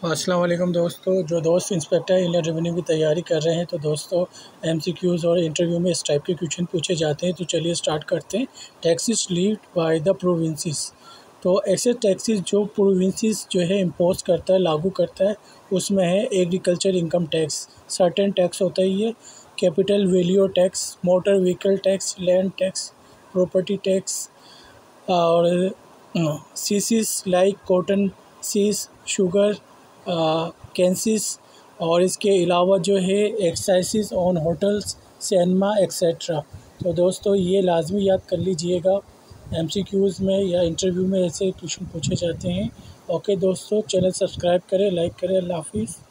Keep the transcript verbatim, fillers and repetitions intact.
अस्सलाम वालेकुम दोस्तों। जो दोस्त इंस्पेक्टर इंडियन रेवेन्यू की तैयारी कर रहे हैं तो दोस्तों एमसीक्यूज़ और इंटरव्यू में इस टाइप के क्वेश्चन पूछे जाते हैं। तो चलिए स्टार्ट करते हैं। Taxes levied by the provinces. तो ऐसे टैक्सेस जो प्रोविंसेस जो है इम्पोज करता है, लागू करता है, उसमें है agriculture income tax, certain tax होता है ये, capital value tax, motor vehicle tax, land tax, property tax और cesses like cotton cess, sugar cane cess और इसके अलावा जो है excises on hotels, cinema etcetera. तो दोस्तों ये लाजमी याद कर लीजिएगा, एमसीक्यूज़ में या इंटरव्यू में ऐसे क्वेश्चन पूछे जाते हैं। ओके दोस्तों, चैनल सब्सक्राइब करें, लाइक करें। अल्लाह हाफिज़।